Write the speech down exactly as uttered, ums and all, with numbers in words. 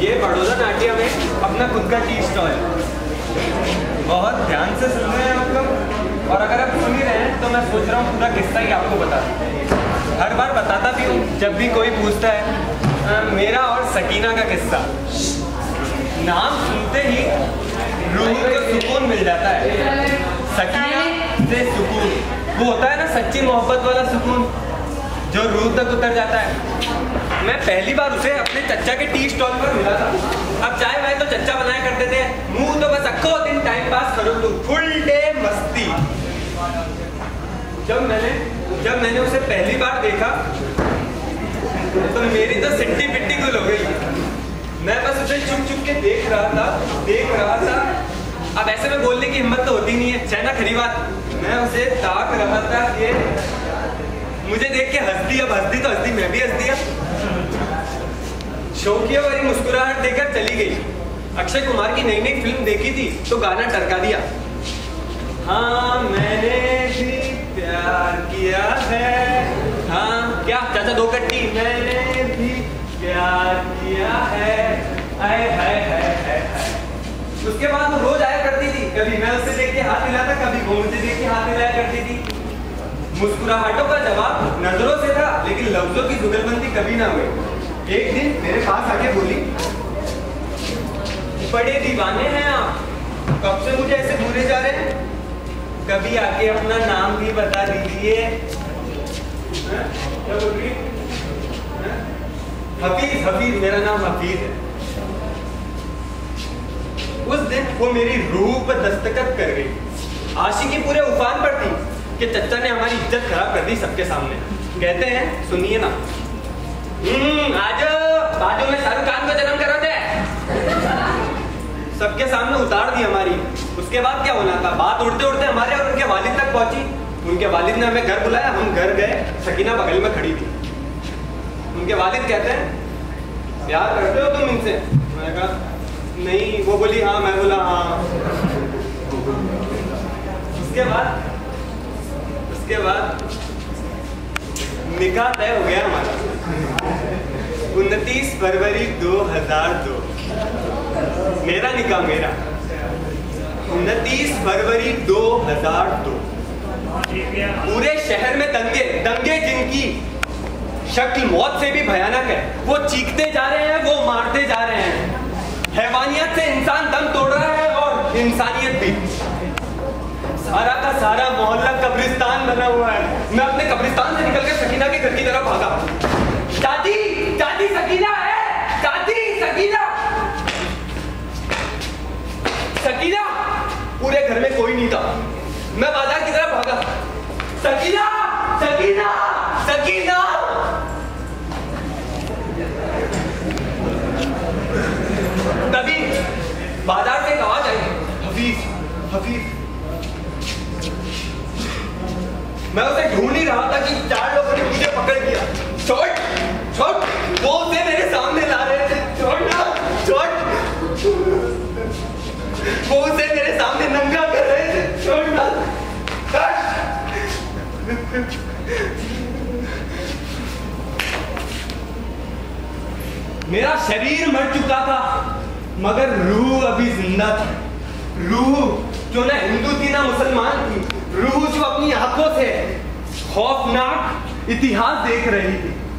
ये बड़ौदा नाट्य में अपना खुद का टी स्टॉल है। बहुत ध्यान से सुन रहे हैं आप लोग, और अगर आप सुन ही रहे हैं तो मैं सोच रहा हूँ पूरा किस्सा ही आपको बता दूँ। हर बार बताता भी हूँ जब भी कोई पूछता है आ, मेरा और सकीना का किस्सा। नाम सुनते ही रूह को सुकून मिल जाता है। सकीना से सुकून, वो होता है ना सच्ची मोहब्बत वाला सुकून जो रूह तक उतर जाता है। मैं पहली बार उसे अपने चच्चा के टी स्टॉल पर मिला था। अब चाय वाय तो चच्चा बनाया करते थे, मुंह तो बस अक्को दिन टाइम पास करो तू, फुल डे मस्ती। जब मैंने जब मैंने उसे पहली बार देखा तो मेरी तो सिट्टी पिट्टी गुल हो गई। मैं बस उसे चुप चुप के देख रहा था देख रहा था अब ऐसे में बोलने की हिम्मत तो होती नहीं है, चैना खरी बात। मैं उसे ताक रहा था, ये मुझे देख के हंसती, अब हंसती तो हंसती, मैं भी हंस दिया। शौकिया वाली मुस्कुराहट देकर चली गई। अक्षय कुमार की नई नई फिल्म देखी थी तो गाना टरका दिया। हाँ मैंने भी प्यार किया है, हाँ क्या चाचा दो कट्टी, मैंने भी प्यार किया है, आए हाय हाय हाय। उसके बाद वो रोज आया करती थी, कभी मैं उससे देख के हाथ मिलाता, कभी वो मुझे देख के हाथ मिलाया करती थी। मुस्कुराहटों का जवाब नजरों से था, लेकिन लफ्जों की जुगलबंदी कभी ना हुई। एक दिन मेरे पास आके बोली, बड़े दीवाने हैं आप, कब से मुझे ऐसे भूले जा रहे हैं? कभी आके अपना नाम भी बता दीजिए। क्या बोल रही? हफीज, हफीज, मेरा नाम हफीज है। उस दिन वो मेरी रूह पर दस्तखत कर गई। आशिकी पूरे उफान पर थी कि चच्चा ने हमारी इज्जत खराब कर दी सबके सामने। कहते हैं, सुनिए ना, हम्म आज बाजू में शाहरुख खान को जन्म करो दे, सबके सामने उतार दी हमारी। उसके बाद क्या होना था, बात उड़ते उड़ते हमारे और उनके वालिद तक पहुंची। उनके वालिद ने हमें घर बुलाया, हम घर गए, सकीना बगल में खड़ी थी। उनके वालिद कहते हैं, प्यार करते हो तुम इनसे? मैंने कहा नहीं। वो बोली हाँ, मैं बोला हाँ। उसके बाद उसके बाद निकाह तय हो गया हमारा। उनतीस फरवरी दो हजार दो मेरा निकाह, मेरा उनतीस फरवरी दो हजार दो। पूरे शहर में दंगे दंगे जिनकी शक्ल मौत से भी भयानक है। वो चीखते जा रहे हैं, वो मारते जा रहे हैं। हैवानियत से इंसान दम तोड़ रहा है और इंसानियत भी। सारा का सारा मोहल्ला कब्रिस्तान बना हुआ है। मैं अपने कब्रिस्तान से निकलकर सकीना के घर की तरफ भागा। दादी, दादी सकीना है, दादी सकीना, सकीना। पूरे घर में कोई नहीं था। मैं बाजार की तरफ भागा, सकीना, सकीना, सकीना। तभी बाजार से एक आवाज आई, हफीज, हफीज। मैं उसे ढूंढ ही रहा था कि चार लोगों ने मुझे पकड़ लिया। छोड़, छोड़, वो उसे मेरे सामने ला रहे थे। छोड़ ना, छोड़, वो उसे मेरे सामने नंगा कर रहे थे। छोड़ ना, मेरा शरीर मर चुका था मगर रूह अभी जिंदा थी। रूह जो ना हिंदू थी ना मुसलमान थी। रूह जो अपनी आंखों से खौफनाक इतिहास देख रही थी।